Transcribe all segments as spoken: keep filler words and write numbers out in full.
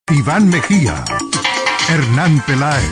Iván Mejía, Hernán Peláez.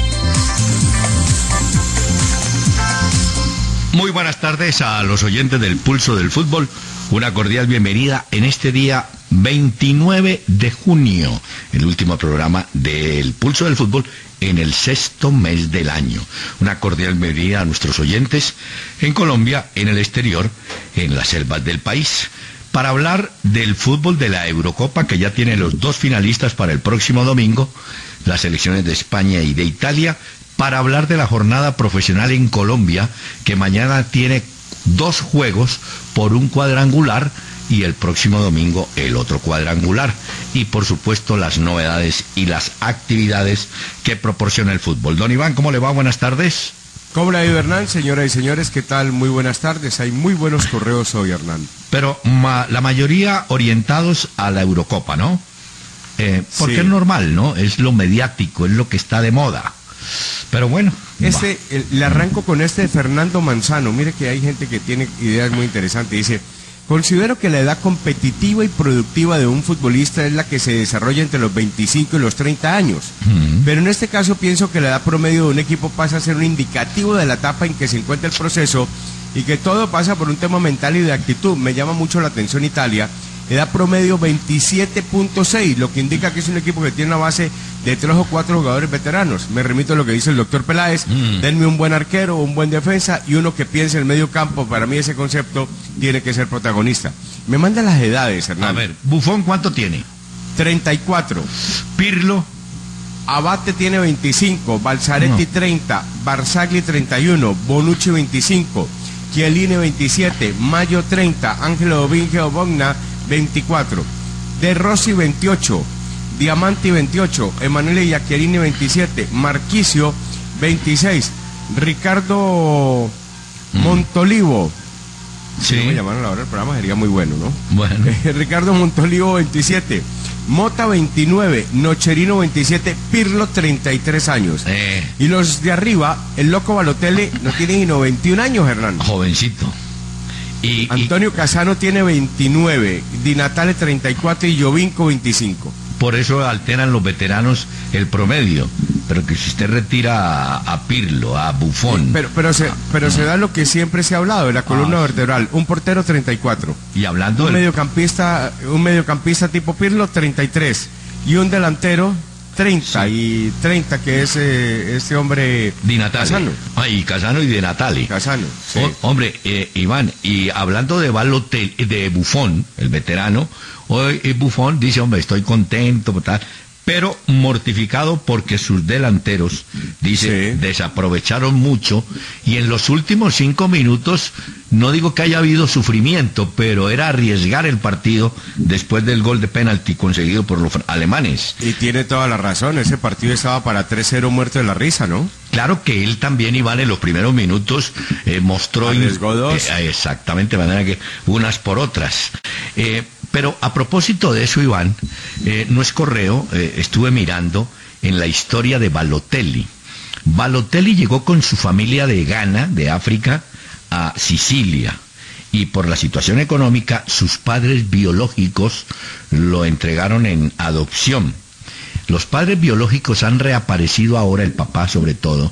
Muy buenas tardes a los oyentes del Pulso del Fútbol. Una cordial bienvenida en este día veintinueve de junio, el último programa del Pulso del Fútbol en el sexto mes del año. Una cordial bienvenida a nuestros oyentes en Colombia, en el exterior, en las selvas del país, para hablar del fútbol de la Eurocopa, que ya tiene los dos finalistas para el próximo domingo, las selecciones de España y de Italia, para hablar de la jornada profesional en Colombia, que mañana tiene dos juegos por un cuadrangular y el próximo domingo el otro cuadrangular, y por supuesto las novedades y las actividades que proporciona el fútbol. Don Iván, ¿cómo le va? Buenas tardes. ¿Cómo le va, Hernán? Señoras y señores, ¿qué tal? Muy buenas tardes. Hay muy buenos correos hoy, Hernán. Pero ma, la mayoría orientados a la Eurocopa, ¿no? Eh, porque sí, es normal, ¿no? Es lo mediático, es lo que está de moda. Pero bueno. Este, el, le arranco con este de Fernando Manzano. Mire que hay gente que tiene ideas muy interesantes. Dice: considero que la edad competitiva y productiva de un futbolista es la que se desarrolla entre los veinticinco y los treinta años. Uh-huh. Pero en este caso pienso que la edad promedio de un equipo pasa a ser un indicativo de la etapa en que se encuentra el proceso y que todo pasa por un tema mental y de actitud. Me llama mucho la atención Italia. Edad promedio veintisiete punto seis, lo que indica que es un equipo que tiene una base de tres o cuatro jugadores veteranos. Me remito a lo que dice el doctor Peláez: mm. denme un buen arquero, un buen defensa y uno que piense en el medio campo. Para mí ese concepto tiene que ser protagonista. Me manda las edades, Hernán. A ver, Buffon, ¿cuánto tiene? treinta y cuatro. Pirlo. Abate tiene veinticinco, Balzaretti no. treinta, Barzagli treinta y uno, Bonucci veinticinco, Chiellini veintisiete, Mayo treinta, Ángelo Dominguez Bogna veinticuatro, De Rossi veintiocho, Diamanti veintiocho, Emanuele Giaccherini veintisiete, Marquisio veintiséis, Ricardo mm. Montolivo. Sí. Si no me llamaron a la hora del programa sería muy bueno, ¿no? Bueno. Eh, Ricardo Montolivo veintisiete, Mota veintinueve, Nocherino veintisiete, Pirlo treinta y tres años. Eh. Y los de arriba, el loco Balotelli no tiene sino veintiún años, Hernán. Jovencito. Y, Antonio y, Casano tiene veintinueve, Di Natale treinta y cuatro y Jovinko veinticinco. Por eso alteran los veteranos el promedio. Pero que si usted retira a, a Pirlo, a Buffon... Sí, pero pero, se, pero ah, se da lo que siempre se ha hablado, de la columna ah, vertebral. Un portero treinta y cuatro. Y hablando un del... mediocampista, un mediocampista tipo Pirlo treinta y tres. Y un delantero treinta, sí. Y treinta, que es eh, este hombre Di Natale. Casano. Ah, y Casano y Di Natale. Casano, sí. O, hombre, eh, Iván, y hablando de Balotelli, de Buffon, el veterano, hoy eh, Buffon dice: hombre, estoy contento, tal, pero mortificado porque sus delanteros, dice, sí, desaprovecharon mucho, y en los últimos cinco minutos, no digo que haya habido sufrimiento, pero era arriesgar el partido después del gol de penalti conseguido por los alemanes. Y tiene toda la razón, ese partido estaba para tres cero muerto de la risa, ¿no? Claro que él también, Iván, en los primeros minutos eh, mostró... Arriesgó dos. Eh, exactamente, de manera que unas por otras. Eh, pero a propósito de eso, Iván, eh, no es correo, eh, estuve mirando en la historia de Balotelli. Balotelli llegó con su familia de Ghana, de África, a Sicilia, y por la situación económica sus padres biológicos lo entregaron en adopción. Los padres biológicos han reaparecido ahora, el papá sobre todo,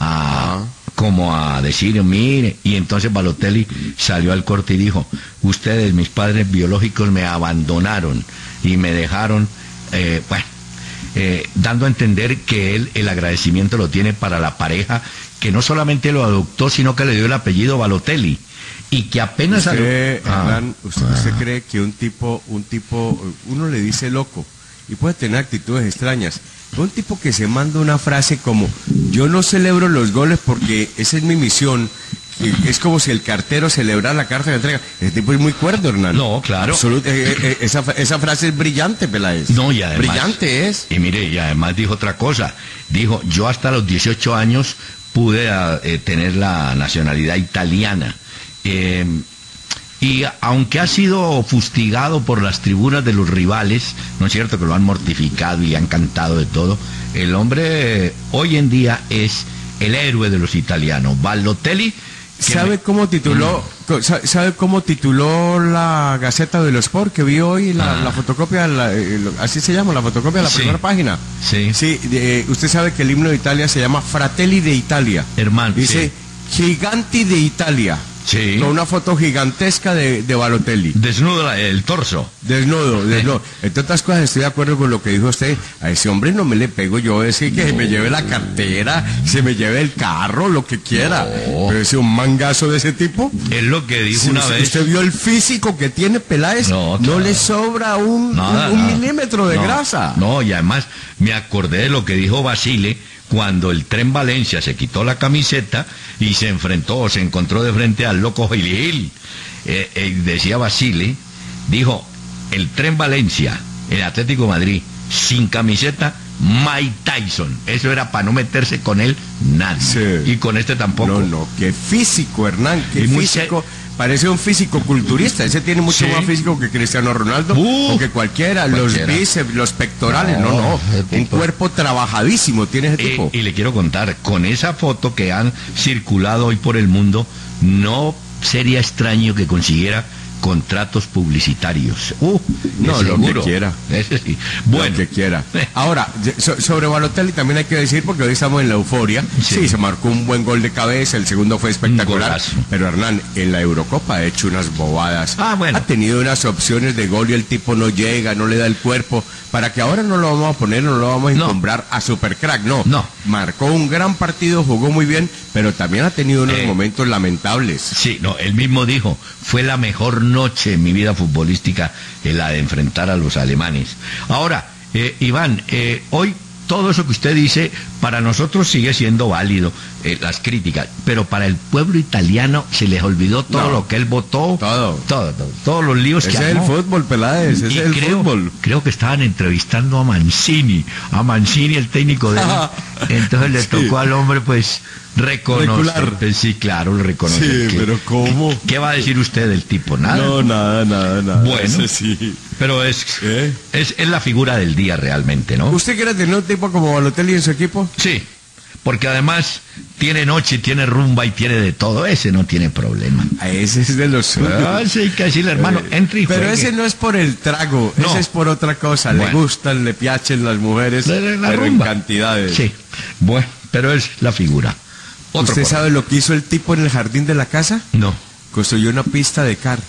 a, como a decir, mire, y entonces Balotelli salió al corte y dijo: ustedes, mis padres biológicos, me abandonaron y me dejaron, eh, bueno, eh, dando a entender que él el agradecimiento lo tiene para la pareja, que no solamente lo adoptó, sino que le dio el apellido Balotelli, y que apenas... Usted, ah, Hernán, usted, ah. usted cree que un tipo, un tipo, uno le dice loco, y puede tener actitudes extrañas. Un tipo que se manda una frase como: yo no celebro los goles porque esa es mi misión. Es como si el cartero celebrara la carta de entrega. Ese tipo es muy cuerdo, Hernán. No, claro. Absolut eh, eh, esa, esa frase es brillante, Peláez. No, y además... Brillante es. Y mire, y además dijo otra cosa. Dijo: yo hasta los dieciocho años pude eh, tener la nacionalidad italiana. Eh... Y aunque ha sido fustigado por las tribunas de los rivales, ¿no es cierto?, que lo han mortificado y han cantado de todo, el hombre hoy en día es el héroe de los italianos. Balotelli, ¿Sabe me... cómo tituló co- sa- sabe cómo tituló la Gaceta dello Sport que vi hoy la, Ah. la fotocopia, la, eh, lo- así se llama, la fotocopia de la Sí. primera página? Sí. Sí, de- usted sabe que el himno de Italia se llama Fratelli de Italia. Hermano, Dice Giganti de Italia. Sí. Con una foto gigantesca de, de Balotelli. Desnudo la- el torso. Desnudo, desnudo. Entre otras cosas, estoy de acuerdo con lo que dijo usted. A ese hombre no me le pego yo, es que, que se me lleve la cartera, se me lleve el carro, lo que quiera. No. Pero ese un mangazo de ese tipo. Es lo que dijo Si una usted, vez. usted vio el físico que tiene Peláez, No, no, nada. le sobra un, Nada, un- un nada. milímetro de No, grasa. No, y además me acordé de lo que dijo Basile cuando el Tren Valencia se quitó la camiseta y se enfrentó, se encontró de frente al loco Gil Gil. Eh, eh, decía Basile, dijo, el Tren Valencia, el Atlético de Madrid, sin camiseta, Mike Tyson. Eso era para no meterse con él nadie. Sí. Y con este tampoco. No, no, qué físico, Hernán, qué Y muy físico. Parece un físico culturista, ese tiene mucho Sí. más físico que Cristiano Ronaldo Uh, o que cualquiera, cualquiera. los bíceps, los pectorales, no, No, no, el un tipo- cuerpo trabajadísimo tiene ese Eh, tipo. y le quiero contar, con esa foto que han circulado hoy por el mundo, no sería extraño que consiguiera contratos publicitarios. Uh, No, de lo que seguro. quiera. Ese sí. Bueno, Lo que quiera. Ahora, so- sobre Balotelli también hay que decir, porque hoy estamos en la euforia. Sí. Sí, se marcó un buen gol de cabeza, el segundo fue espectacular. golazo. Pero Hernán, en la Eurocopa ha hecho unas bobadas. Ah, bueno. Ha tenido unas opciones de gol y el tipo no llega, no le da el cuerpo. Para que ahora no lo vamos a poner, no lo vamos a No. encombrar a Supercrack, no. No. Marcó un gran partido, jugó muy bien, pero también ha tenido unos Eh. momentos lamentables. sí, no, él mismo dijo, fue la mejor noche en mi vida futbolística eh, la de enfrentar a los alemanes. Ahora, eh, Iván, eh, hoy todo eso que usted dice, para nosotros sigue siendo válido, eh, las críticas, pero para el pueblo italiano se les olvidó todo No. lo que él votó, Todo. todo, todo, todos los líos Ese que es el armó. fútbol, Peláez, ese es Y el creo, fútbol. creo que estaban entrevistando a Mancini, a Mancini, el técnico de él. Entonces le Sí. tocó al hombre, pues, reconocer. Recular. Pues, sí, claro, reconocer. Sí, que- pero ¿cómo? ¿Qué va a decir usted del tipo? Nada. No, nada, nada, nada. Bueno. Ese sí. Pero es, ¿Eh? es, es la figura del día realmente, ¿no? ¿Usted quiere tener un tipo como Balotelli en su equipo? Sí, porque además tiene noche, tiene rumba y tiene de todo. Ese no tiene problema. A ese es de los suyos. Ah, sí, hay que decirle, hermano, Eh, entre y Pero juegue. ese no es por el trago, No. ese es por otra cosa. Le Bueno. gustan, le piachen las mujeres, La- la- la pero en rumba. cantidades. Sí, bueno, pero es la figura. Otro ¿Usted por- sabe lo que hizo el tipo en el jardín de la casa? No. Construyó una pista de car.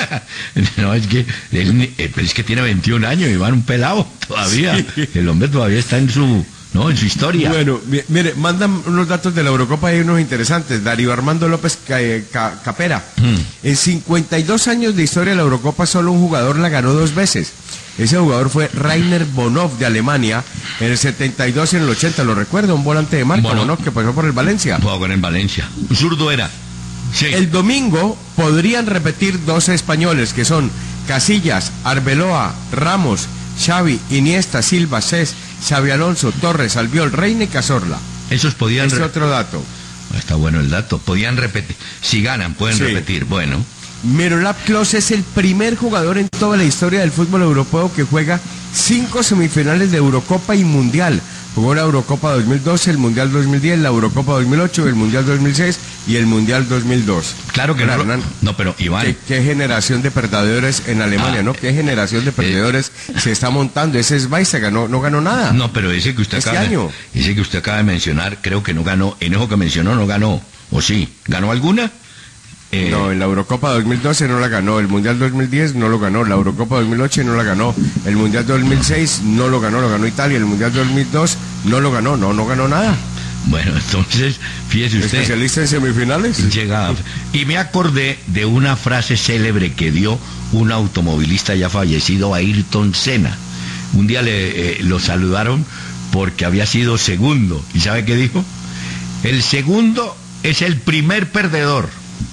No, es que, él ni- eh, pues es que tiene veintiún años y va un pelado todavía. Sí. El hombre todavía está en su, ¿no? En su historia. Bueno, mi- mire, mandan unos datos de la Eurocopa y unos interesantes. Darío Armando López Ca- eh, Ca- Capera. Mm. En cincuenta y dos años de historia de la Eurocopa, solo un jugador la ganó dos veces. Ese jugador fue Rainer Bonhoff de Alemania en el setenta y dos y en el ochenta. ¿Lo recuerda? Un volante de marca, Bonhoff. Bonhoff, que pasó por el Valencia. Jugó con el Valencia. Un zurdo era. Sí. El domingo podrían repetir dos españoles, que son Casillas, Arbeloa, Ramos, Xavi, Iniesta, Silva, Cés, Xavi Alonso, Torres, Albiol, Reina y Cazorla. Esos podían... Ese re- otro dato. Está bueno el dato. Podían repetir. Si ganan, pueden Sí. repetir. Bueno. Miroslav Klose es el primer jugador en toda la historia del fútbol europeo que juega cinco semifinales de Eurocopa y Mundial. Jugó la Eurocopa dos mil doce, el Mundial dos mil diez, la Eurocopa dos mil ocho, el Mundial dos mil seis y el Mundial dos mil dos. Claro que no. Hernán, lo- No, pero Iván. ¿Qué, qué generación de perdedores en Alemania, Ah, ¿no? ¿Qué generación de perdedores se está montando? Ese es Weizsäcker, no, no ganó nada. No, pero ese que usted Este acaba de- año. ese que usted acaba de mencionar, creo que no ganó. En eso que mencionó, no ganó. ¿O sí? ¿Ganó alguna? Eh, No, en la Eurocopa dos mil doce no la ganó, el Mundial dos mil diez no lo ganó, la Eurocopa dos mil ocho no la ganó, el Mundial dos mil seis no lo ganó, lo ganó Italia, el Mundial dos mil dos no lo ganó, no, no ganó nada. Bueno, entonces, fíjese usted. Especialista en semifinales. Llega. Y me acordé de una frase célebre que dio un automovilista ya fallecido, Ayrton Senna. Un día le, eh, lo saludaron porque había sido segundo. ¿Y sabe qué dijo? El segundo es el primer perdedor.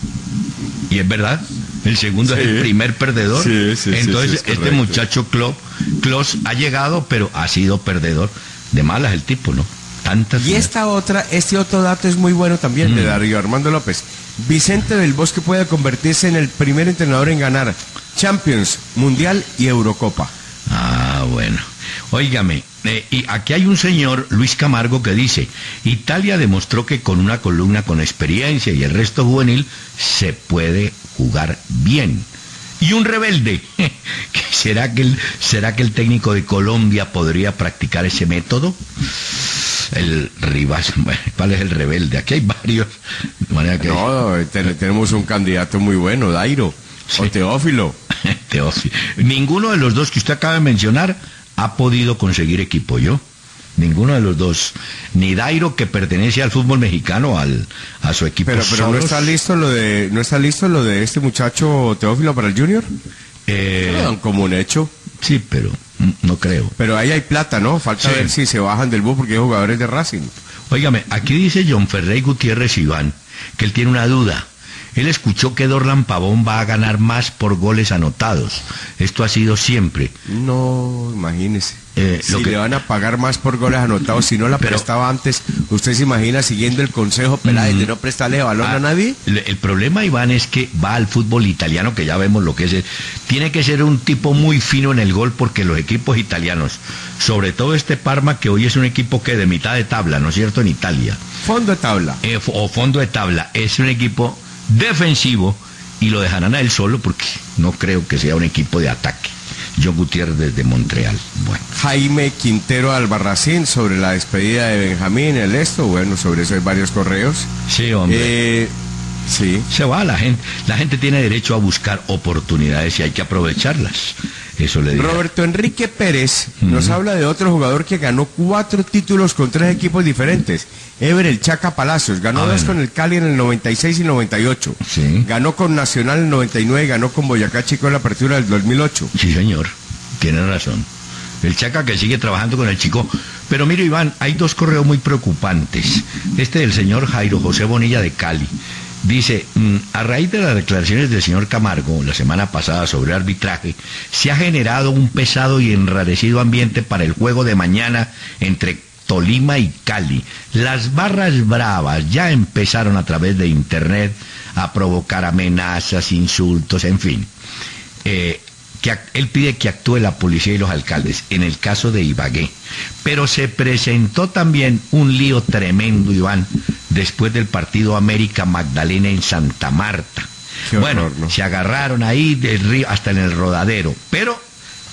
Y es verdad, el segundo Sí. es el primer perdedor. Sí, sí, sí, Entonces, sí, es este correcto. muchacho Klopp, Klose ha llegado, pero ha sido perdedor. De malas el tipo, ¿no? Tantas. Y esta otra, este otro dato es muy bueno también, de Mm. Darío Armando López. Vicente del Bosque puede convertirse en el primer entrenador en ganar Champions, Mundial y Eurocopa. Ah, bueno. Óigame, eh, y aquí hay un señor, Luis Camargo, que dice, Italia demostró que con una columna con experiencia y el resto juvenil se puede jugar bien. Y un rebelde, ¿será que el, será que el técnico de Colombia podría practicar ese método? El Rivas, bueno, ¿cuál es el rebelde? Aquí hay varios. De manera que... No, ten, tenemos un candidato muy bueno, Dairo, sí. O Teófilo. Teófilo. Ninguno de los dos que usted acaba de mencionar ha podido conseguir equipo, ¿yo? Ninguno de los dos. Ni Dairo, que pertenece al fútbol mexicano, al, a su equipo. Pero, pero no está listo lo de, no está listo lo de este muchacho Teófilo para el Junior. Eh, lo dan como un hecho. Sí, pero no creo. Pero ahí hay plata, ¿no? Falta sí. ver si se bajan del bus porque hay jugadores de Racing. Óigame, aquí dice John Ferrey Gutiérrez Iván que él tiene una duda. Él escuchó que Dorlan Pavón va a ganar más por goles anotados. Esto ha sido siempre. No, imagínese. Eh, si lo que... le van a pagar más por goles anotados, si no la Pero... prestaba antes, ¿usted se imagina siguiendo el consejo Peláez mm, de no prestarle balón ah, a nadie? El, el problema, Iván, es que va al fútbol italiano, que ya vemos lo que es. Tiene que ser un tipo muy fino en el gol, porque los equipos italianos, sobre todo este Parma, que hoy es un equipo que de mitad de tabla, ¿no es cierto?, en Italia. Fondo de tabla. Eh, o fondo de tabla. Es un equipo defensivo y lo dejarán a él solo porque no creo que sea un equipo de ataque. John Gutiérrez desde Montreal. Bueno. Jaime Quintero Albarracín sobre la despedida de Benjamín, el esto, bueno, sobre eso hay varios correos. Sí, hombre. Eh, sí. Se va, la gente, la gente tiene derecho a buscar oportunidades y hay que aprovecharlas. Eso le digo. Roberto Enrique Pérez uh-huh. nos habla de otro jugador que ganó cuatro títulos con tres equipos diferentes. Ever el Chaca Palacios, ganó ah, dos bueno. con el Cali en el noventa y seis y noventa y ocho. Sí. Ganó con Nacional en el noventa y nueve y ganó con Boyacá Chico en la apertura del dos mil ocho. Sí, señor, tiene razón. El Chaca que sigue trabajando con el Chico. Pero mire, Iván, hay dos correos muy preocupantes. Este del señor Jairo José Bonilla de Cali. Dice, a raíz de las declaraciones del señor Camargo la semana pasada sobre arbitraje, se ha generado un pesado y enrarecido ambiente para el juego de mañana entre Tolima y Cali. Las barras bravas ya empezaron a través de internet a provocar amenazas, insultos, en fin. Eh, que él pide que actúe la policía y los alcaldes en el caso de Ibagué. Pero se presentó también un lío tremendo, Iván, después del partido América Magdalena en Santa Marta. Qué bueno, horror, ¿no? Se agarraron ahí del río hasta en el Rodadero, pero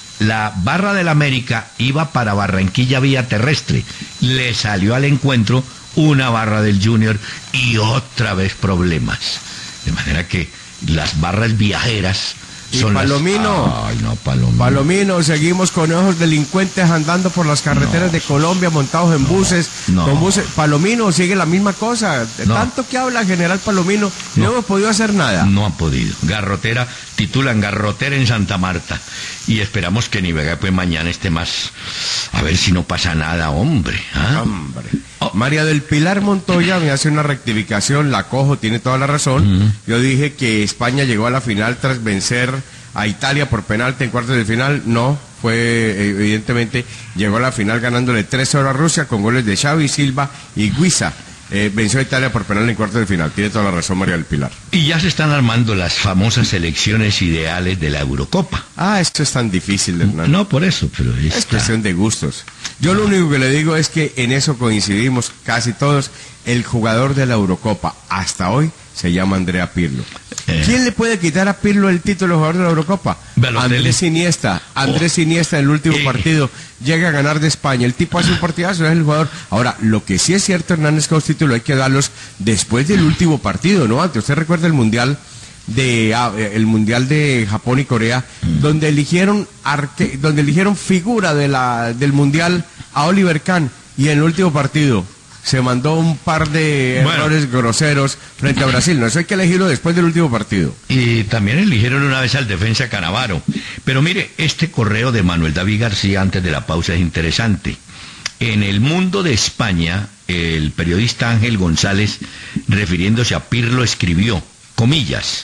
la barra del América iba para Barranquilla vía terrestre. Le salió al encuentro una barra del Junior y otra vez problemas. De manera que las barras viajeras Y son Palomino, las... Ay, no, Palomino. Palomino, seguimos con esos delincuentes andando por las carreteras no. de Colombia, montados en no. buses, no. con buses. Palomino sigue la misma cosa. De no. tanto que habla General Palomino, no. no hemos podido hacer nada. No ha podido. Garrotera, titulan Garrotera en Santa Marta. Y esperamos que en Ibagué pues mañana esté más. A ver si no pasa nada, hombre. ¿Ah? Hombre. Oh. María del Pilar Montoya me hace una rectificación, la cojo, tiene toda la razón. Uh-huh. Yo dije que España llegó a la final tras vencer a Italia por penalti en cuartos de final. No, fue evidentemente, llegó a la final ganándole tres cero a Rusia con goles de Xavi, Silva y Guiza. Eh, venció a Italia por penal en cuartos de final. Tiene toda la razón María del Pilar. Y ya se están armando las famosas selecciones ideales de la Eurocopa. Ah, esto es tan difícil, Hernán. No, por eso, pero es cuestión de gustos. Yo lo único que le digo es que en eso coincidimos casi todos. El jugador de la Eurocopa hasta hoy se llama Andrea Pirlo. Eh. ¿Quién le puede quitar a Pirlo el título de jugador de la Eurocopa? Balotelli. Andrés Iniesta. Andrés oh. Iniesta en el último eh. partido llega a ganar de España. El tipo hace un partidazo, es el jugador. Ahora, lo que sí es cierto, Hernán, es que los títulos hay que darlos después del último partido, ¿no? Antes, usted recuerda el Mundial de ah, el Mundial de Japón y Corea, mm. donde eligieron arque, donde eligieron figura de la del Mundial a Oliver Kahn, y en el último partido se mandó un par de bueno. errores groseros frente a Brasil. No, eso hay que elegirlo después del último partido. Y también eligieron una vez al defensa Canavaro. Pero mire, este correo de Manuel David García antes de la pausa es interesante. En El Mundo de España, el periodista Ángel González, refiriéndose a Pirlo, escribió, comillas,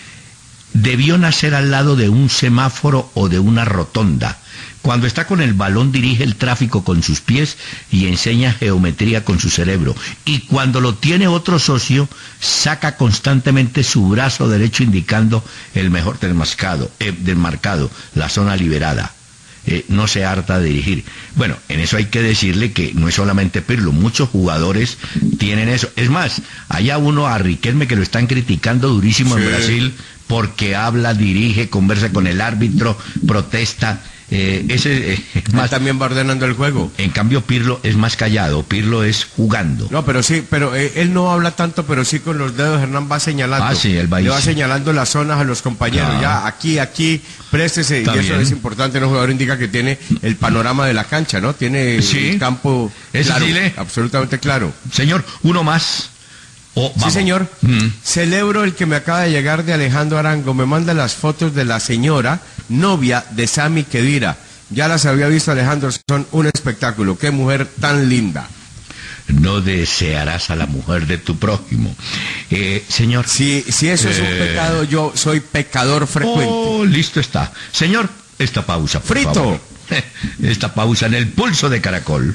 debió nacer al lado de un semáforo o de una rotonda. Cuando está con el balón dirige el tráfico con sus pies y enseña geometría con su cerebro. Y cuando lo tiene otro socio, saca constantemente su brazo derecho indicando el mejor del marcado, eh, del marcado, la zona liberada. eh, no se harta de dirigir. Bueno, en eso hay que decirle que no es solamente Pirlo, muchos jugadores tienen eso. Es más, allá uno a Riquelme que lo están criticando durísimo sí. en Brasil porque habla, dirige, conversa con el árbitro, protesta. Eh, ese eh, más, también va ordenando el juego. En cambio Pirlo es más callado, Pirlo es jugando. No, pero sí, pero eh, él no habla tanto, pero sí con los dedos Hernán va señalando. Ah, sí, él va, Le va señalando las zonas a los compañeros, ah. ya aquí, aquí, préstese, Está y eso bien. Es importante, el jugador indica que tiene el panorama de la cancha, ¿no? Tiene sí. el campo claro, sí absolutamente claro. Señor, uno más. Oh, sí, señor. Mm. Celebro el que me acaba de llegar de Alejandro Arango. Me manda las fotos de la señora, novia de Sami Khedira. Ya las había visto, Alejandro. Son un espectáculo. Qué mujer tan linda. No desearás a la mujer de tu prójimo. Eh, señor. Si, si eso eh... es un pecado, yo soy pecador frecuente. Oh, listo está. Señor, esta pausa, por Frito. favor. Esta pausa en el pulso de Caracol.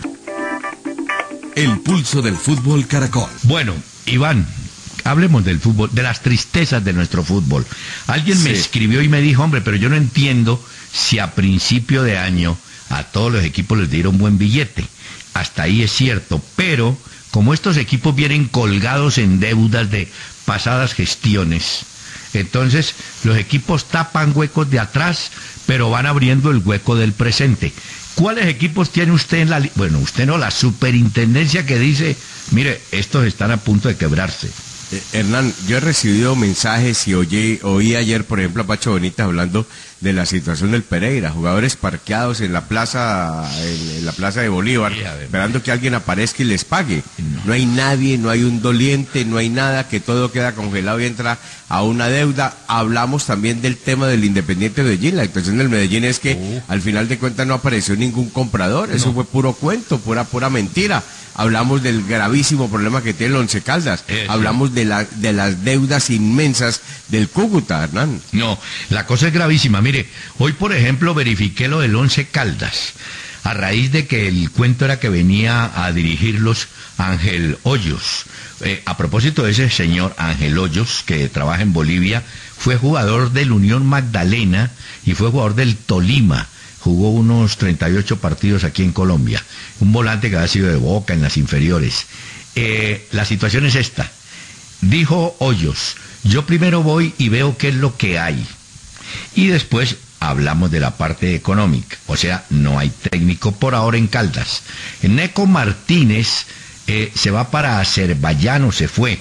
El pulso del fútbol Caracol. Bueno, Iván, hablemos del fútbol, de las tristezas de nuestro fútbol. Alguien sí. me escribió y me dijo, hombre, pero yo no entiendo si a principio de año a todos los equipos les dieron buen billete. Hasta ahí es cierto, pero como estos equipos vienen colgados en deudas de pasadas gestiones, entonces los equipos tapan huecos de atrás, pero van abriendo el hueco del presente. ¿Cuáles equipos tiene usted en la... Li- bueno, usted no, la superintendencia que dice, mire, estos están a punto de quebrarse? Eh, Hernán, yo he recibido mensajes y oí, oí ayer, por ejemplo, a Pacho Bonita hablando de la situación del Pereira, jugadores parqueados en la plaza en, en la plaza de Bolívar, sí, esperando que alguien aparezca y les pague. No. no hay nadie, no hay un doliente, no hay nada, que todo queda congelado y entra a una deuda. Hablamos también del tema del Independiente Medellín. La situación del Medellín es que uh. al final de cuentas no apareció ningún comprador, eso no. fue puro cuento, pura pura mentira. Hablamos del gravísimo problema que tiene el Once Caldas. Eso. Hablamos de, la, de las deudas inmensas del Cúcuta, Hernán. No, la cosa es gravísima. Mire, hoy por ejemplo verifiqué lo del Once Caldas, a raíz de que el cuento era que venía a dirigirlos Ángel Hoyos. Eh, a propósito de ese señor Ángel Hoyos, que trabaja en Bolivia, fue jugador del Unión Magdalena y fue jugador del Tolima. Jugó unos treinta y ocho partidos aquí en Colombia. Un volante que había sido de Boca en las inferiores. Eh, la situación es esta. Dijo Hoyos, yo primero voy y veo qué es lo que hay. Y después hablamos de la parte económica. O sea, no hay técnico por ahora en Caldas. Neco Martínez eh, se va para Azerbaiyán o se fue.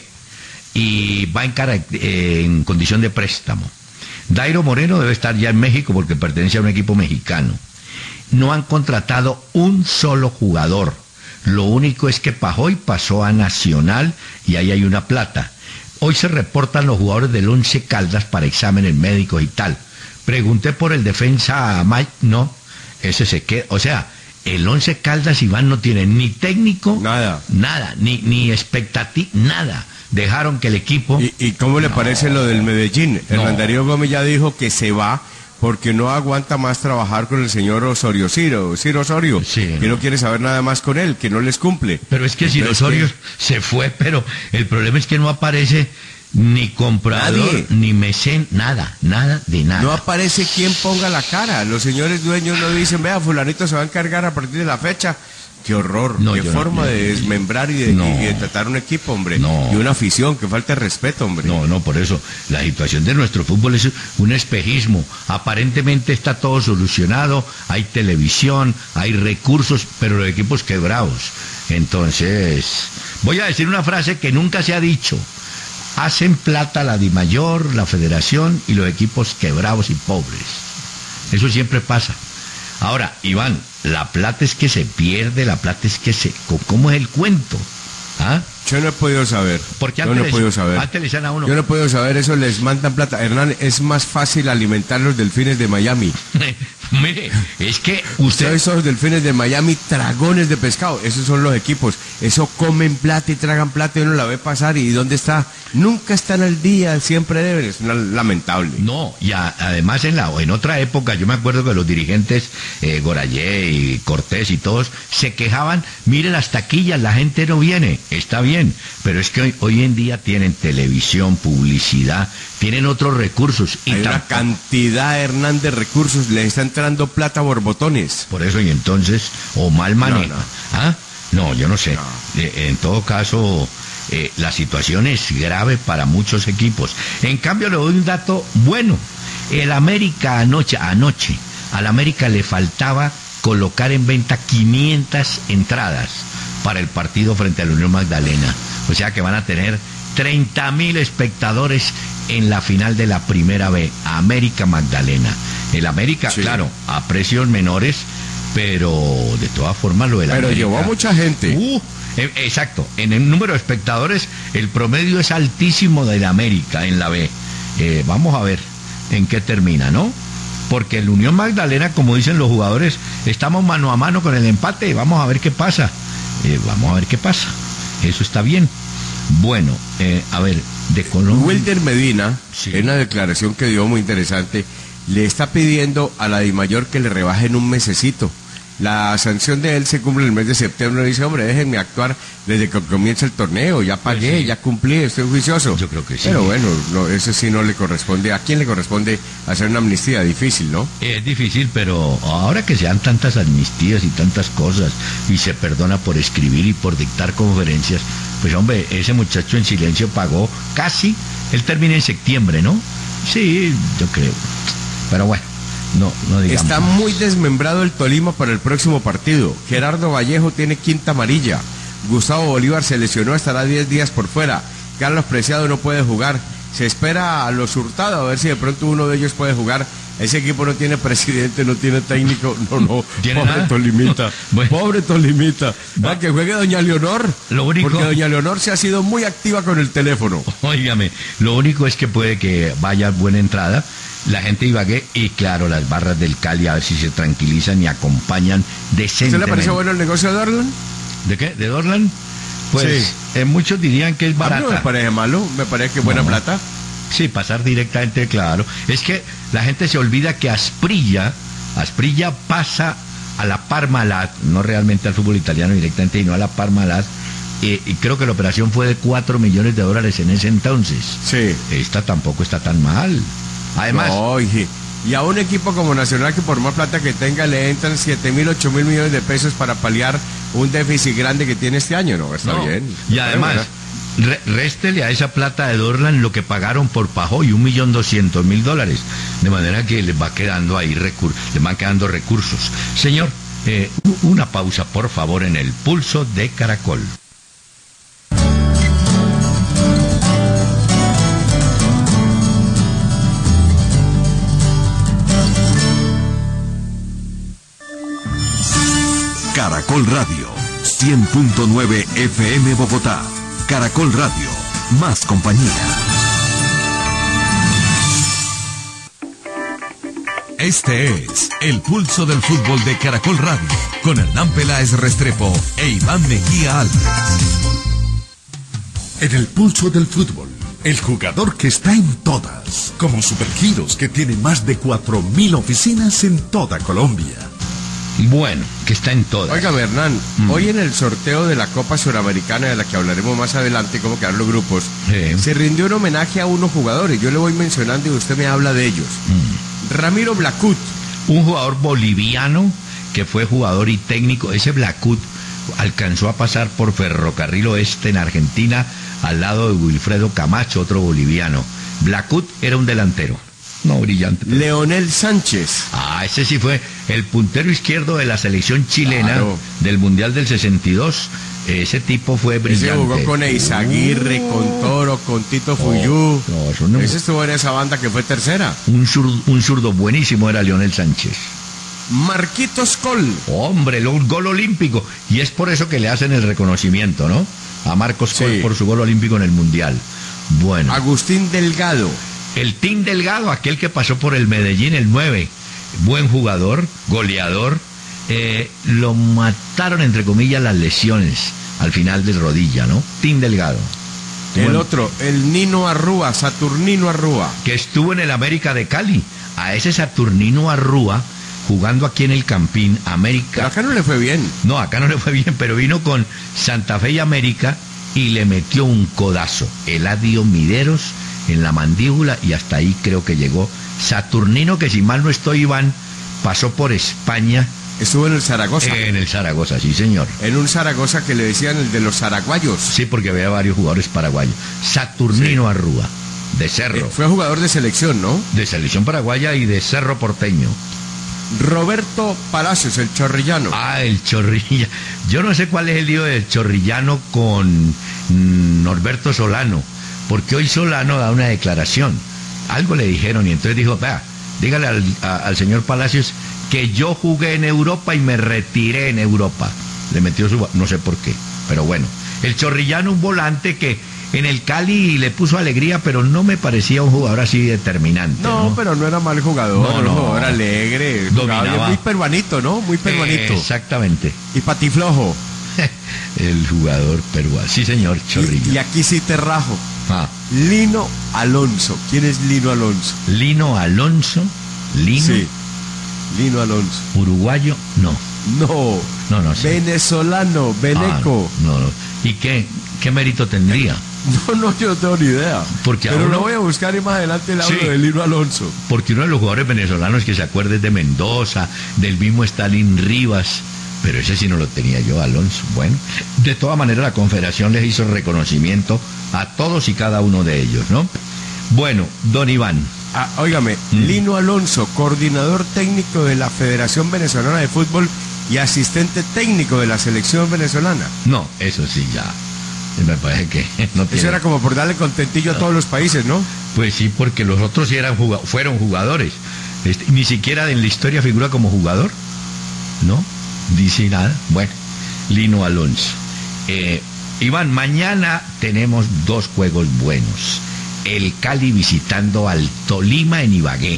Y va en, cara, eh, en condición de préstamo. Dairo Moreno debe estar ya en México porque pertenece a un equipo mexicano. No han contratado un solo jugador. Lo único es que Pajoy pasó a Nacional y ahí hay una plata. Hoy se reportan los jugadores del Once Caldas para exámenes médicos y tal. Pregunté por el defensa Mike, no, ese se queda. O sea, el Once Caldas, Iván, no tiene ni técnico, nada, nada, ni, ni expectativa, nada. Dejaron que el equipo... ¿Y, y cómo le no, parece lo del Medellín? No. Hernán Darío Gómez ya dijo que se va porque no aguanta más trabajar con el señor Osorio, Ciro, Ciro Osorio, sí, que no. no quiere saber nada más con él, que no les cumple. Pero es que Ciro Osorio que... se fue, pero el problema es que no aparece ni comprador, nadie. Ni mecén, nada, nada de nada. No aparece quien ponga la cara. Los señores dueños no dicen, vea, fulanito se va a encargar a partir de la fecha. Qué horror, no, qué forma no, de desmembrar y de, no, y de tratar un equipo, hombre. No. Y una afición, que falta de respeto, hombre. No, no, por eso. La situación de nuestro fútbol es un espejismo. Aparentemente está todo solucionado, hay televisión, hay recursos, pero los equipos quebrados. Entonces, voy a decir una frase que nunca se ha dicho. Hacen plata la DIMAYOR, la Federación y los equipos quebrados y pobres. Eso siempre pasa. Ahora, Iván, la plata es que se pierde, la plata es que se... ¿Cómo es el cuento? ¿Ah? Yo no he podido saber. Porque yo no he podido saber. Antes le decían a uno. Yo no he podido saber, eso les mandan plata. Hernán, es más fácil alimentar los delfines de Miami. Mire, es que usted... Esos delfines de Miami, dragones de pescado, esos son los equipos. Eso comen plata y tragan plata y uno la ve pasar. ¿Y dónde está? Nunca están al día, siempre deben. Es una, lamentable. No, y a, además en la en otra época, yo me acuerdo que los dirigentes, eh, Gorayé y Cortés y todos, se quejaban, mire las taquillas, la gente no viene. Está bien. bien, pero es que hoy, hoy en día tienen televisión, publicidad, tienen otros recursos. Y Hay una tampoco, cantidad, Hernán, de recursos, les está entrando plata a borbotones. por eso, y entonces, o mal manejo. No, no. ¿Ah? No, yo no sé. No. Eh, en todo caso, eh, la situación es grave para muchos equipos. En cambio, le doy un dato bueno. El América anoche, anoche, al América le faltaba colocar en venta quinientas entradas para el partido frente a la Unión Magdalena. O sea que van a tener treinta mil espectadores en la final de la Primera B, América Magdalena. El América, Sí. claro, a precios menores, pero de todas formas lo del Pero América... llevó a mucha gente. Uh, eh, exacto, en el número de espectadores el promedio es altísimo del América en la B. Eh, vamos a ver en qué termina, ¿no? Porque el Unión Magdalena, como dicen los jugadores, estamos mano a mano con el empate, vamos a ver qué pasa. Eh, vamos a ver qué pasa. Eso está bien. Bueno, eh, a ver, de Colombia... Wilder Medina, Sí. en una declaración que dio muy interesante, le está pidiendo a la DIMAYOR que le rebajen un mesecito. La sanción de él se cumple en el mes de septiembre. Dice, hombre, déjenme actuar desde que comienza el torneo. Ya pagué, Pues sí. ya cumplí, estoy juicioso. Yo creo que sí. Pero bueno, no, eso sí no le corresponde. ¿A quién le corresponde hacer una amnistía? Difícil, ¿no? Es difícil, pero ahora que se dan tantas amnistías y tantas cosas y se perdona por escribir y por dictar conferencias, pues hombre, ese muchacho en silencio pagó casi, él termina en septiembre, ¿no? Sí, yo creo. Pero bueno, no, no digamos. Está más. muy desmembrado el Tolima para el próximo partido. Gerardo Vallejo tiene quinta amarilla. Gustavo Bolívar se lesionó, estará diez días por fuera. Carlos Preciado no puede jugar. Se espera a los Hurtado a ver si de pronto uno de ellos puede jugar. Ese equipo no tiene presidente, no tiene técnico. No, no. ¿Tiene Pobre nada? Tolimita. Bueno. Pobre Tolimita. Va que juegue doña Leonor. Lo único- Porque doña Leonor se ha sido muy activa con el teléfono. Óigame, lo único es que puede que vaya buena entrada, la gente Ibagué y claro, las barras del Cali a ver si se tranquilizan y acompañan ¿Usted decentemente. le parece bueno el negocio de Dorlan? ¿De qué? ¿De Dorlan? Pues Sí. eh, muchos dirían que es A mí no me barata. parece malo, me parece que buena No. plata. Sí, pasar directamente, claro. Es que la gente se olvida que Asprilla, Asprilla pasa a la Parmalat, no realmente al fútbol italiano directamente, sino a la Parmalat, eh, y creo que la operación fue de cuatro millones de dólares en ese entonces. Sí. Esta tampoco está tan mal. Además, No, y, y a un equipo como Nacional que por más plata que tenga le entran siete mil, ocho mil millones de pesos para paliar un déficit grande que tiene este año, ¿no? Está no. bien. Y además, re- réstele a esa plata de Dorlan lo que pagaron por Pajoy, un millón doscientos mil dólares. De manera que les va quedando ahí recursos, les van quedando recursos. Señor, eh, una pausa, por favor, en el pulso de Caracol. Caracol Radio, cien punto nueve F M Bogotá. Caracol Radio, más compañía. Este es el pulso del fútbol de Caracol Radio, con Hernán Peláez Restrepo e Iván Mejía Álvarez. En el pulso del fútbol, el jugador que está en todas, como Supergiros, que tiene más de cuatro mil oficinas en toda Colombia. Bueno, que está en todas. Óigame, Hernán, Mm. hoy en el sorteo de la Copa Suramericana, de la que hablaremos más adelante, cómo quedaron los grupos, Sí. se rindió un homenaje a unos jugadores. Yo le voy mencionando y usted me habla de ellos. Mm. Ramiro Blacut, Un jugador boliviano que fue jugador y técnico. Ese Blacut alcanzó a pasar por Ferrocarril Oeste en Argentina al lado de Wilfredo Camacho, otro boliviano. Blacut era un delantero. No brillante. pero- Leonel Sánchez, Ah, ese sí fue el puntero izquierdo de la selección chilena Claro. del Mundial del sesenta y dos. Ese tipo fue ese brillante. jugó con Eizaguirre, con Toro, con Tito Fuyú. no, eso no- Ese estuvo en esa banda que fue tercera. Un zurdo, un zurdo buenísimo era Leonel Sánchez. Marquitos Col, Hombre, lo- un gol olímpico. Y es por eso que le hacen el reconocimiento, ¿no? A Marcos Sí. Col por su gol olímpico en el Mundial. Bueno, Agustín Delgado, el Team Delgado, aquel que pasó por el Medellín, el nueve. Buen jugador, goleador. Eh, lo mataron, entre comillas, las lesiones al final de rodilla, ¿no? Team Delgado. el Bueno, otro, el Nino Arrúa, Saturnino Arrúa. que estuvo en el América de Cali. A ese Saturnino Arrúa, jugando aquí en el Campín, Pero América. acá no le fue bien. No, acá no le fue bien, pero vino con Santa Fe y América y le metió un codazo, Eladio Mideros, en la mandíbula, y hasta ahí creo que llegó. Saturnino, que si mal no estoy, Iván, pasó por España. Estuvo en el Zaragoza. En el Zaragoza, sí, señor. En un Zaragoza que le decían el de los zaraguayos. Sí, porque había varios jugadores paraguayos. Saturnino sí. Arrúa, de Cerro. Eh, fue jugador de selección, ¿no? De selección paraguaya y de Cerro Porteño. Roberto Palacios, el chorrillano. Ah, el chorrillano. Yo no sé cuál es el lío del chorrillano con mm, Norberto Solano, porque hoy Solano da una declaración. Algo le dijeron y entonces dijo, vea, dígale al, a, al señor Palacios que yo jugué en Europa y me retiré en Europa. Le metió su... no sé por qué, pero bueno. El chorrillano, un volante que en el Cali le puso alegría, pero no me parecía un jugador así determinante. No, ¿no? Pero no era mal jugador, no, era no. un jugador alegre. Dominaba. Muy peruanito, ¿no? Muy peruanito. Eh, exactamente. Y patiflojo. El jugador peruano. Sí, señor, chorrillo. Y, y aquí sí te rajo. Ah. Lino Alonso. ¿Quién es Lino Alonso? Lino Alonso. Lino. Sí. Lino Alonso. Uruguayo, no. No. No, no sé. Venezolano, Beneco. Ah, no, no. ¿Y qué, qué mérito tendría? No, no, yo no tengo ni idea. Porque Pero uno, lo voy a buscar y más adelante el audio sí, de Lino Alonso. Porque uno de los jugadores venezolanos que se acuerde es de Mendoza, del mismo Stalin Rivas, pero ese sí no lo tenía yo, Alonso. Bueno, de todas maneras la Confederación les hizo reconocimiento a todos y cada uno de ellos, ¿no? Bueno, don Iván. Ah, óigame, mm. Lino Alonso, coordinador técnico de la Federación Venezolana de Fútbol y asistente técnico de la selección venezolana. No, eso sí ya. Me parece que no tiene... Eso era como por darle contentillo no. a todos los países, ¿no? Pues sí, porque los otros sí eran jug... fueron jugadores. Este, ni siquiera en la historia figura como jugador, ¿no? Dice nada. Bueno, Lino Alonso. Eh, Iván, mañana tenemos dos juegos buenos. El Cali visitando al Tolima en Ibagué.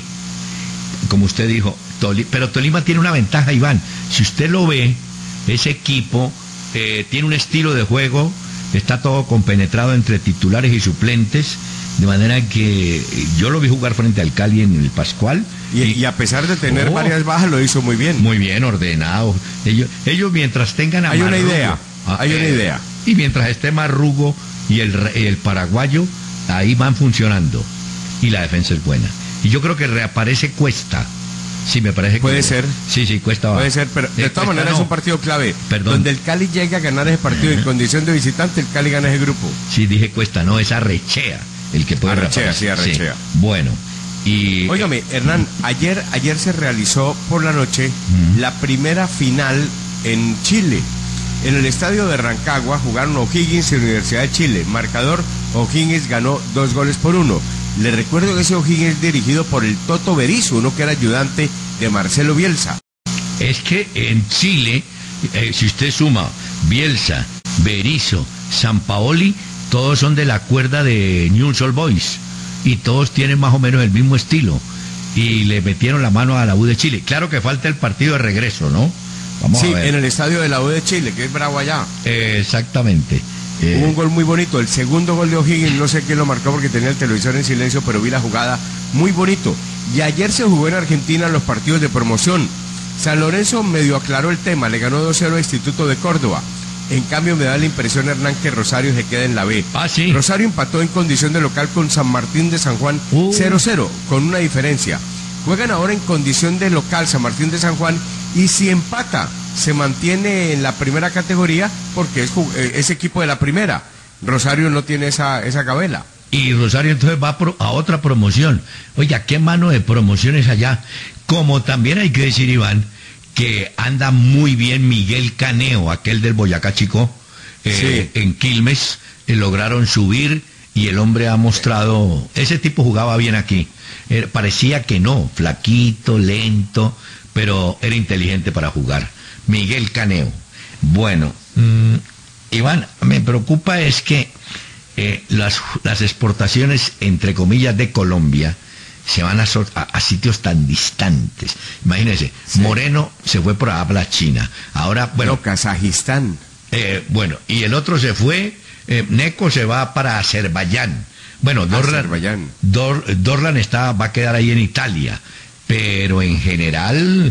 Como usted dijo, Toli... pero Tolima tiene una ventaja, Iván. Si usted lo ve, ese equipo eh, tiene un estilo de juego... Está todo compenetrado entre titulares y suplentes, de manera que yo lo vi jugar frente al Cali en el Pascual. Y, y, y a pesar de tener oh, varias bajas, lo hizo muy bien. Muy bien, ordenado. Ellos, ellos mientras tengan a Hay Marrugo, una idea, ah, hay eh, una idea. Y mientras esté Marrugo y el, el paraguayo, ahí van funcionando. Y la defensa es buena. Y yo creo que reaparece Cuesta. Sí, me parece que... Puede ser. Sí, sí, Cuesta va. Puede ser, pero de eh, todas maneras no. Es un partido clave. Perdón. Donde el Cali llega a ganar ese partido en condición de visitante, el Cali gana ese grupo. Sí, dije Cuesta, no, es Arrechea el que puede Arrechea, sí, Arrechea. Sí. Bueno, y... Óigame, Hernán, ayer, ayer se realizó por la noche uh-huh. la primera final en Chile. En el estadio de Rancagua jugaron O'Higgins y Universidad de Chile. Marcador, O'Higgins ganó dos goles por uno. Le recuerdo que ese O'Higgins es dirigido por el Toto Berizzo, uno que era ayudante de Marcelo Bielsa. Es que en Chile, eh, si usted suma Bielsa, Berizzo, Sampaoli, todos son de la cuerda de Newell's Old Boys y todos tienen más o menos el mismo estilo y le metieron la mano a la U de Chile. Claro que falta el partido de regreso, ¿no? Vamos sí, a ver. En el estadio de la U de Chile, que es bravo allá. Eh, exactamente. Eh, Hubo un gol muy bonito, el segundo gol de O'Higgins, no sé quién lo marcó porque tenía el televisor en silencio, pero vi la jugada, muy bonito. Y ayer se jugó en Argentina los partidos de promoción. San Lorenzo medio aclaró el tema, le ganó dos cero a Instituto de Córdoba. En cambio me da la impresión, Hernán, que Rosario se queda en la B. Ah, sí. Rosario empató en condición de local con San Martín de San Juan uh. cero cero, con una diferencia. Juegan ahora en condición de local San Martín de San Juan y si empata se mantiene en la primera categoría porque es, es equipo de la primera. Rosario no tiene esa, esa gabela. Y Rosario entonces va a, pro, a otra promoción. Oiga, qué mano de promociones allá. Como también hay que decir, Iván, que anda muy bien Miguel Caneo, aquel del Boyacá Chico, eh, sí. en Quilmes, eh, lograron subir y el hombre ha mostrado, ese tipo jugaba bien aquí. Eh, parecía que no, flaquito, lento, pero era inteligente para jugar. Miguel Caneo. Bueno, mmm, Iván, me preocupa es que eh, las, las exportaciones, entre comillas, de Colombia se van a, a, a sitios tan distantes. Imagínense, sí. Moreno se fue por habla china. Ahora, bueno... No, Kazajistán. Eh, bueno, y el otro se fue, eh, Neco se va para Azerbaiyán. Bueno, Dorlan, Dor, Dorlan está, va a quedar ahí en Italia. Pero en general...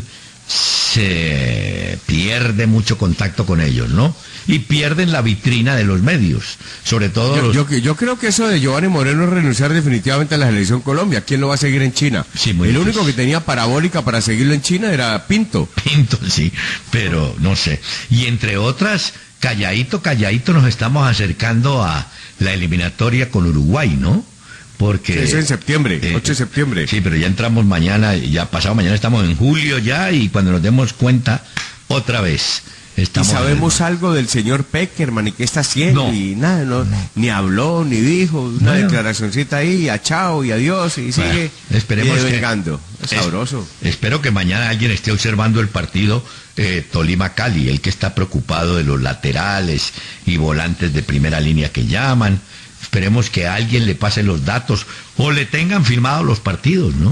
se pierde mucho contacto con ellos, ¿no? Y pierden la vitrina de los medios, sobre todo yo, los... yo, yo creo que eso de Giovanni Moreno es renunciar definitivamente a la selección Colombia. ¿Quién lo va a seguir en China? Sí, muy El difícil. único que tenía parabólica para seguirlo en China era Pinto. Pinto, sí, pero no sé. Y entre otras, calladito, calladito nos estamos acercando a la eliminatoria con Uruguay, ¿no? Porque... Eso en septiembre, eh, ocho de septiembre. Sí, pero ya entramos mañana, ya pasado mañana estamos en julio ya, y cuando nos demos cuenta, otra vez... ¿Y Estamos sabemos algo del señor Peckerman y qué está haciendo? No. Y nada, no, No. ni habló, ni dijo, una Bueno. declaracioncita ahí, a chao y adiós, y Bueno, sigue esperemos y que- vengando. Es es- sabroso. Espero que mañana alguien esté observando el partido eh, Tolima-Cali, el que está preocupado de los laterales y volantes de primera línea que llaman. Esperemos que alguien le pase los datos o le tengan filmados los partidos, ¿no?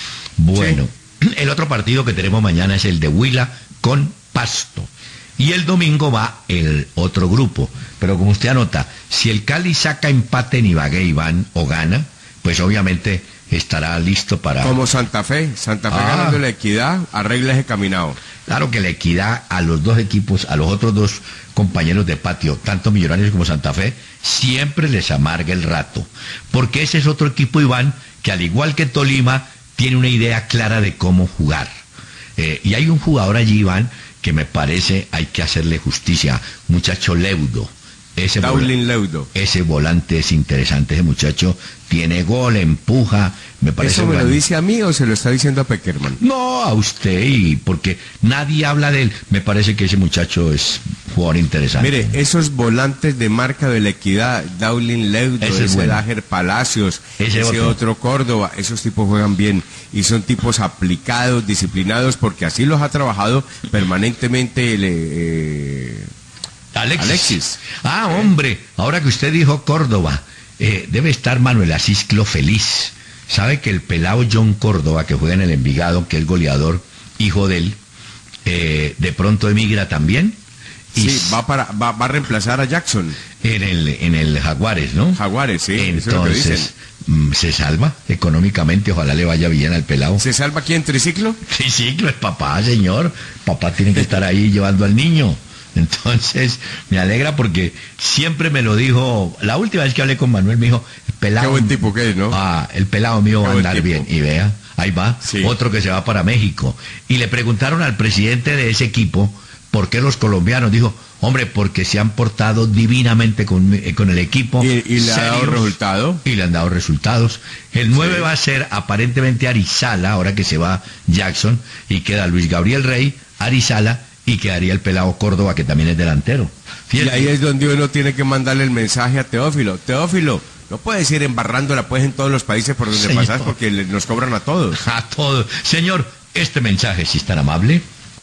Bueno, el otro partido que tenemos mañana es el de Huila con Pasto. Y el domingo va el otro grupo. Pero como usted anota, si el Cali saca empate en Ibagué, Iván, o gana, pues obviamente estará listo para... Como Santa Fe, Santa Fe Ah. ganando la Equidad, arregla ese caminado. Claro que la equidad a los dos equipos, a los otros dos compañeros de patio, tanto Millonarios como Santa Fe, siempre les amarga el rato. Porque ese es otro equipo, Iván, que al igual que Tolima, tiene una idea clara de cómo jugar. Eh, y hay un jugador allí, Iván, que me parece hay que hacerle justicia, muchacho Leudo. Ese, Daulin vola- Leudo. ese volante es interesante, ese muchacho tiene gol, empuja, me parece... ¿Eso me lo bueno. dice a mí o se lo está diciendo a Peckerman? No, a usted, y porque nadie habla de él. Me parece que ese muchacho es un jugador interesante. Mire, esos volantes de marca de la Equidad, Daulin Leudo, Ese es ese bueno. Dager Palacios, Ese ese, otro. otro. Córdoba, esos tipos juegan bien y son tipos aplicados, disciplinados, porque así los ha trabajado permanentemente el, eh, Alexis. Alexis. Ah, hombre, ahora que usted dijo Córdoba, eh, debe estar Manuel Asisclo feliz. Sabe que el pelado John Córdoba, que juega en el Envigado, que es goleador, hijo de él, eh, de pronto emigra también. Y Sí, va, para, va, va a reemplazar a Jackson. en el, en el Jaguares, ¿no? Jaguares, sí, eso es lo que dicen. Entonces, mm, se salva económicamente, ojalá le vaya bien al pelado. ¿Se salva aquí en triciclo? Sí, sí, es papá, señor. Papá tiene que estar ahí llevando al niño. Entonces, me alegra porque siempre me lo dijo, la última vez que hablé con Manuel me dijo, el pelado... Qué buen tipo que es, ¿no? Ah, el pelado mío Qué va a buen andar tipo. bien. Y vea, ahí va, Sí. otro que se va para México. Y le preguntaron al presidente de ese equipo, ¿por qué los colombianos? Dijo, hombre, porque se han portado divinamente con, eh, con el equipo. ¿Y, y le ha dado serios, resultado? y le han dado resultados. El nueve Sí. va a ser aparentemente Arizala, ahora que se va Jackson, y queda Luis Gabriel Rey, Arizala, y quedaría el pelado Córdoba, que también es delantero. Y Fíjate. ahí es donde uno tiene que mandarle el mensaje a Teófilo. Teófilo, no puedes ir embarrándola pues en todos los países por donde Señor. pasas porque le- nos cobran a todos. A todo. Señor, este mensaje, si es tan amable.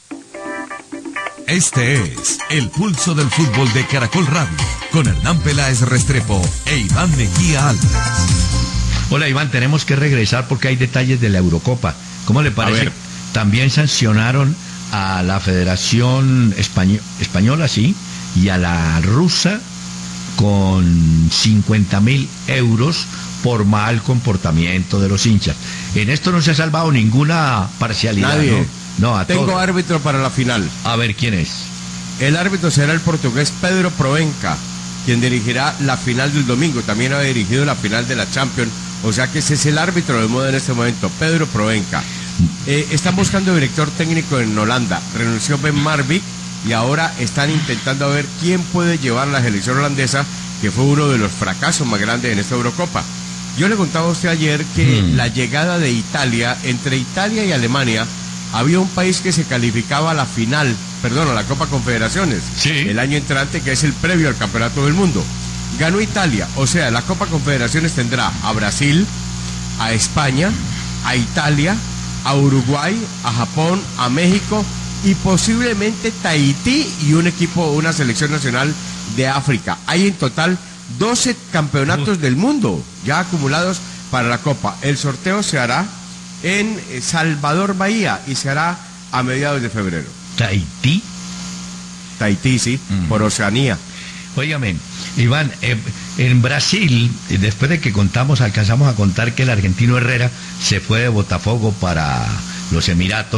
Este es el pulso del fútbol de Caracol Radio, con Hernán Peláez Restrepo e Iván Mejía Álvarez. Hola, Iván, tenemos que regresar porque hay detalles de la Eurocopa. ¿Cómo le parece? ver. También sancionaron a la Federación Españo- Española, sí, y a la rusa con cincuenta mil euros por mal comportamiento de los hinchas. En esto no se ha salvado ninguna parcialidad. Nadie. No, no a Tengo todos. árbitro para la final. A ver, ¿quién es? El árbitro será el portugués Pedro Proenca, quien dirigirá la final del domingo. También ha dirigido la final de la Champions. O sea que ese es el árbitro de moda en este momento, Pedro Proenca. Eh, están buscando director técnico en Holanda. Renunció Ben Marvik y ahora están intentando ver quién puede llevar a la selección holandesa, que fue uno de los fracasos más grandes en esta Eurocopa. Yo le contaba a usted ayer que Hmm. la llegada de Italia, entre Italia y Alemania, había un país que se calificaba a la final, perdón, a la Copa Confederaciones, Sí. el año entrante, que es el previo al Campeonato del Mundo. Ganó Italia, o sea, la Copa Confederaciones tendrá a Brasil, a España, a Italia, a Uruguay, a Japón, a México y posiblemente Tahití y un equipo, una selección nacional de África. Hay en total doce campeonatos del mundo ya acumulados para la Copa. El sorteo se hará en eh, Salvador Bahía y se hará a mediados de febrero. Tahití. Tahití, sí, Mm. por Oceanía. Óigame, Iván, eh, en Brasil, eh, después de que contamos, alcanzamos a contar que el argentino Herrera se fue de Botafogo para los Emiratos,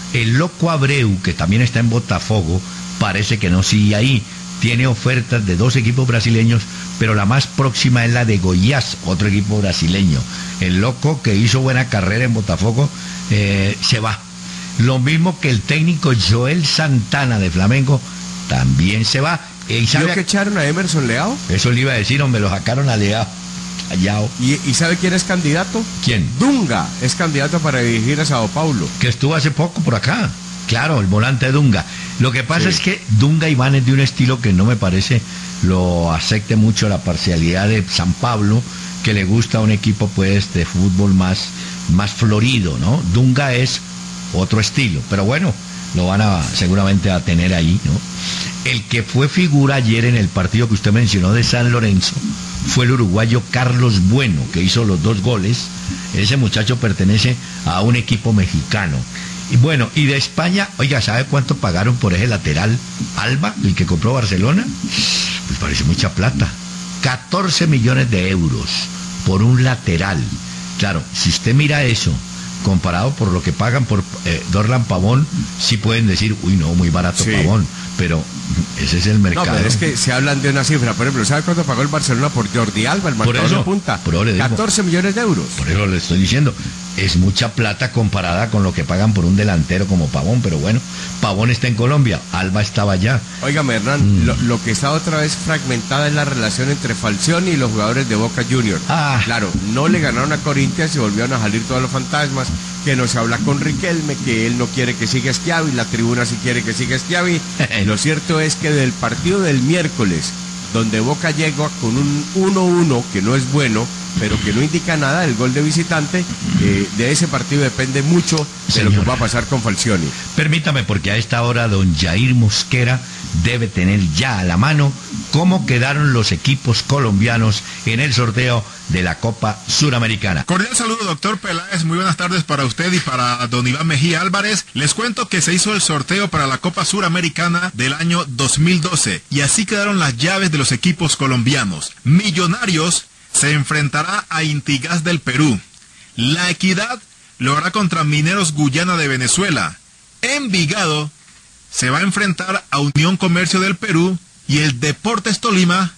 El Loco Abreu, que también está en Botafogo, parece que no sigue ahí. Tiene ofertas de dos equipos brasileños, pero la más próxima es la de Goiás, otro equipo brasileño. El Loco, que hizo buena carrera en Botafogo, eh, se va. Lo mismo que el técnico Joel Santana de Flamengo, también se va. ¿Y sabe que echaron a Emerson Leao? Eso le iba a decir, hombre, lo sacaron a Leao. Callao. ¿Y, ¿Y sabe quién es candidato? ¿Quién? Dunga, es candidato para dirigir a Sao Paulo. Que estuvo hace poco por acá. Claro, el volante de Dunga. Lo que pasa Sí. es que Dunga Iván es de un estilo que no me parece lo acepte mucho la parcialidad de San Pablo, que le gusta a un equipo pues de fútbol más, más florido, ¿no? Dunga es otro estilo, pero bueno, lo van a seguramente a tener ahí, ¿no? El que fue figura ayer en el partido que usted mencionó de San Lorenzo fue el uruguayo Carlos Bueno, que hizo los dos goles. Ese muchacho pertenece a un equipo mexicano. Y bueno, y de España, oiga, ¿sabe cuánto pagaron por ese lateral Alba, el que compró Barcelona? Pues parece mucha plata. catorce millones de euros por un lateral. Claro, si usted mira eso, comparado por lo que pagan por eh, Dorlan Pavón, sí pueden decir, uy, no, muy barato Sí. Pavón, pero ese es el mercado. No, pero es que se hablan de una cifra. Por ejemplo, ¿sabe cuánto pagó el Barcelona por Jordi Alba, el Por marcador eso, de punta? por eso le digo. catorce millones de euros. Por eso le estoy diciendo, es mucha plata comparada con lo que pagan por un delantero como Pavón, pero bueno, Pavón está en Colombia, Alba estaba allá. Óigame, Hernán, Mm. lo, lo que está otra vez fragmentada es la relación entre Falcioni y los jugadores de Boca Juniors. Ah. Claro, no le ganaron a Corinthians y volvieron a salir todos los fantasmas, que no se habla con Riquelme, que él no quiere que siga Schiavi, la tribuna sí quiere que siga Schiavi. Lo cierto es que del partido del miércoles, donde Boca llegó con un uno uno, que no es bueno, pero que no indica nada, el gol de visitante, eh, de ese partido depende mucho de lo Señor. que va a pasar con Falcioni. Permítame, porque a esta hora don Jair Mosquera debe tener ya a la mano cómo quedaron los equipos colombianos en el sorteo de la Copa Suramericana. Cordial saludo, doctor Peláez. Muy buenas tardes para usted y para don Iván Mejía Álvarez. Les cuento que se hizo el sorteo para la Copa Suramericana del año dos mil doce y así quedaron las llaves de los equipos colombianos. Millonarios se enfrentará a Intigas del Perú. La Equidad lo hará contra Mineros Guyana de Venezuela. Envigado se va a enfrentar a Unión Comercio del Perú y el Deportes Tolima,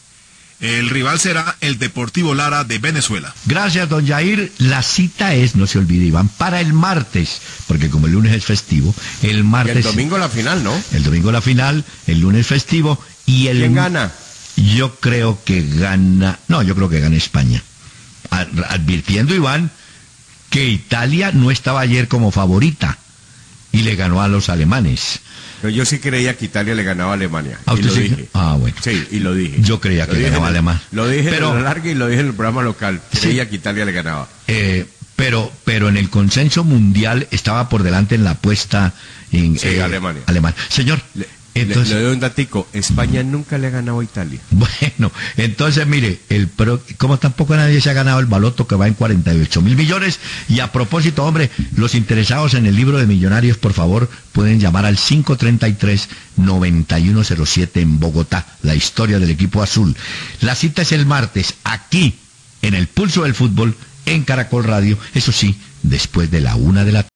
el rival será el Deportivo Lara de Venezuela. Gracias, don Jair. La cita es, no se olvide, Iván, para el martes, porque como el lunes es festivo, el Y martes... el domingo la final, ¿no? El domingo la final, el lunes festivo y el... ¿Quién gana? Yo creo que gana... No, yo creo que gana España. Ad- Advirtiendo, Iván, que Italia no estaba ayer como favorita y le ganó a los alemanes. Pero yo sí creía que Italia le ganaba a Alemania. ¿A y usted lo sí? dije. Ah, bueno. Sí, y lo dije. Yo creía Lo que dije ganaba en el- Alemania. Lo dije Pero- en la larga y lo dije en el programa local. Sí. Creía que Italia le ganaba. Eh, pero, pero en el consenso mundial estaba por delante en la apuesta en Sí, Alemania. Alemania. Señor, Le, entonces... le, le doy un datico. España nunca le ha ganado a Italia. Bueno, entonces mire, el pro, como tampoco nadie se ha ganado el baloto que va en cuarenta y ocho mil millones, y a propósito, hombre, los interesados en el libro de Millonarios, por favor, pueden llamar al cinco treinta y tres, noventa y uno cero siete en Bogotá, la historia del equipo azul. La cita es el martes, aquí, en el Pulso del Fútbol, en Caracol Radio, eso sí, después de la una de la